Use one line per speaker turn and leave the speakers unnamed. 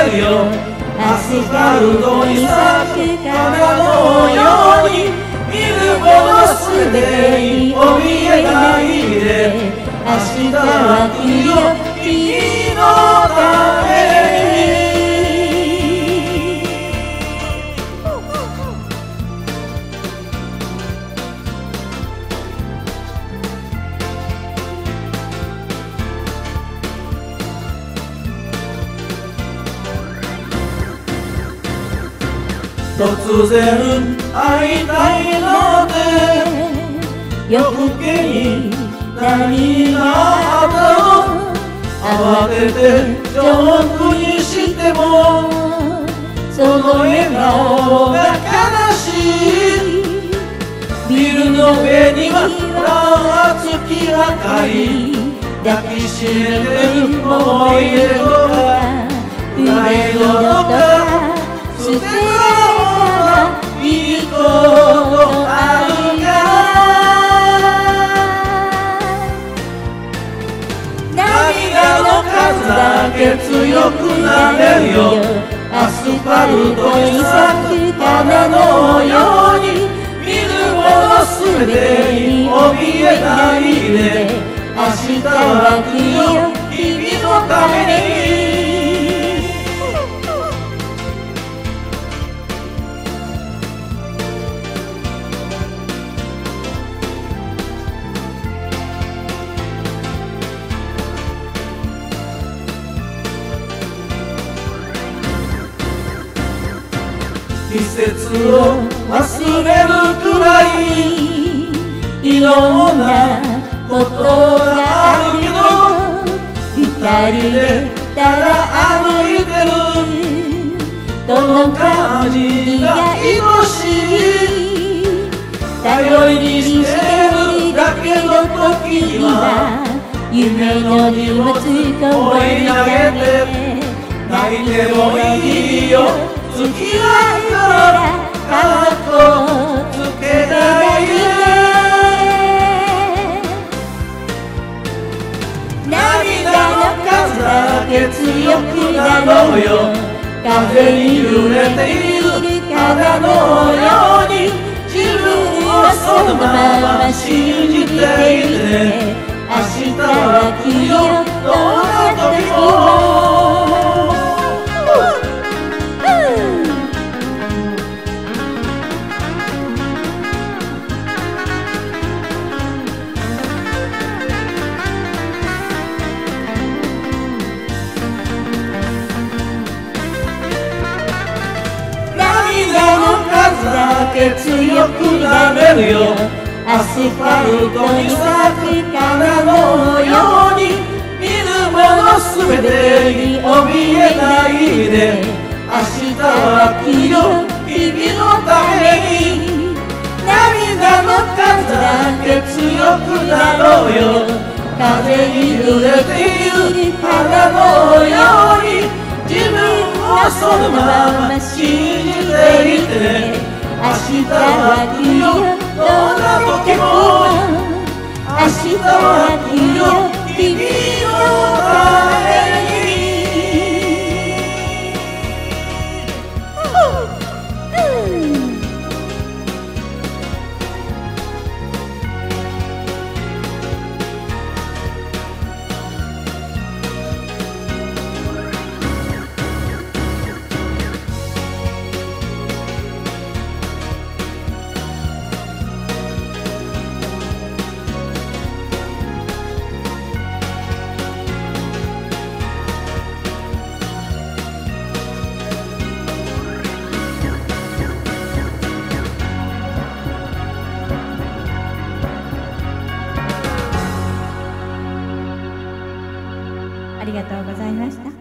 れるよ。アスファルトに咲く花のように見るものすべてに怯えないで、明日は来るよ君のために。突然会いたいので夜更けに何があったの。慌ててジョークにしてもその笑顔が悲しい。ビルの上には月明かり抱きしめてる思い出とかプライドとか捨てたらいいことあるから涙の数だけ強くなれるよ。アスファルトに咲く花のように見るものすべてに怯えないで、明日は来るよ君のために。季節を忘れるくらいいろんなことがあるけど、二人でただ歩いてるこの感じが愛しい。頼りにしてるだけの時には夢の荷物放り投げて泣いてもいいよ。月はからかっこつけないで、涙の数だけ強くなろうよ。風に揺れている花のように自分をそのまま信じていて、明日は来るよどんな時も。強くなれるよ。アスファルトに咲く花のように見るものすべてに怯えないで、明日は来るよ君のために。涙の数だけ強くなろうよ。風に揺れている花のように自分をそのまま信じていて、明日は来るよどんな時も。明日は来るよ君のために。
ありがとうございました。